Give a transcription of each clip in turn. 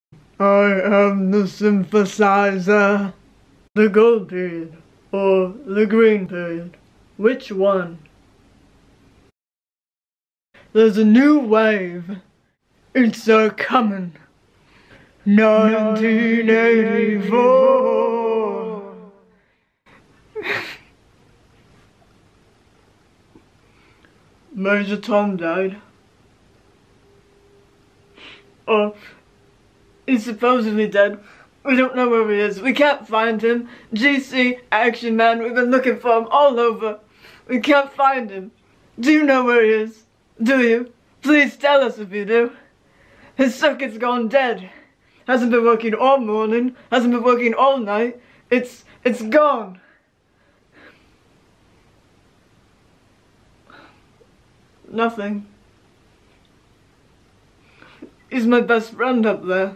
I am the synthesizer. The gold period or the green period? Which one? There's a new wave. It's coming. 1984. Major Tom died. Oh, he's supposedly dead. We don't know where he is. We can't find him. GC, Action Man, we've been looking for him all over. We can't find him. Do you know where he is? Do you? Please tell us if you do. His circuit's gone dead. Hasn't been working all morning. Hasn't been working all night. It's gone. Nothing. He's my best friend up there.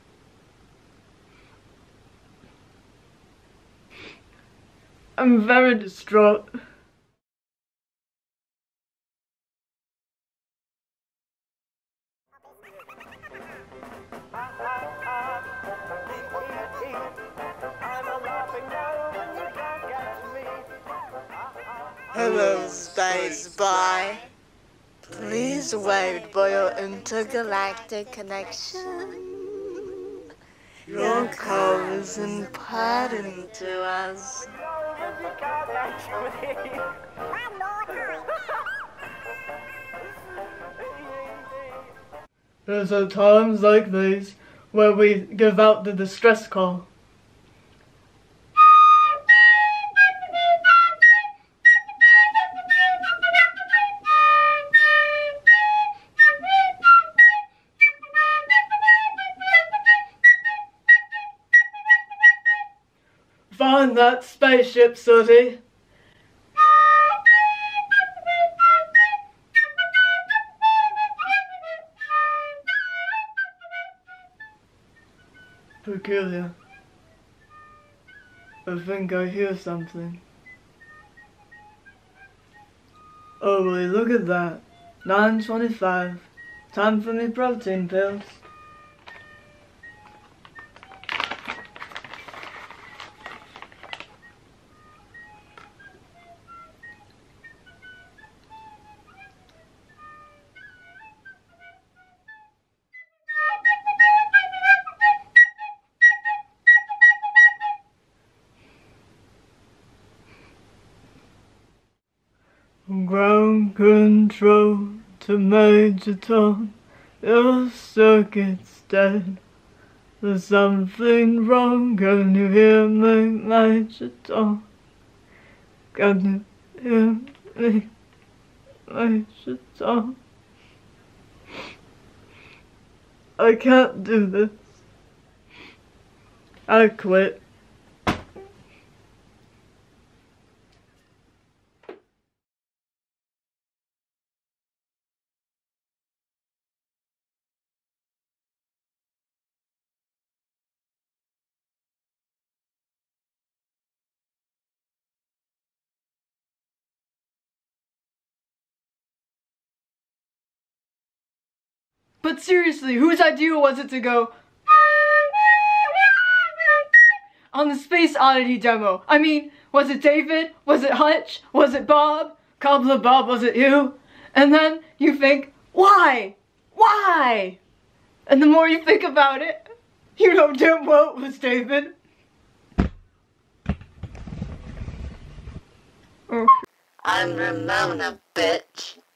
I'm very distraught. Hello, Space Boy. Please wait for your intergalactic connection. Your call is important to us. There's times like these where we give out the distress call. Find that spaceship, Sooty. Peculiar. I think I hear something. Oh, will you look at that. 9:25. Time for me protein pills. Ground control to Major Tom. Your circuit's dead. There's something wrong. Can you hear me, Major Tom? Can you hear me, Major Tom? I can't do this. I quit. But seriously, whose idea was it to go on the Space Oddity demo? I mean, was it David? Was it Hutch? Was it Bob? Cobbler Bob, was it you? And then you think, why? Why? And the more you think about it, you know damn well it was David. I'm Ramona, bitch.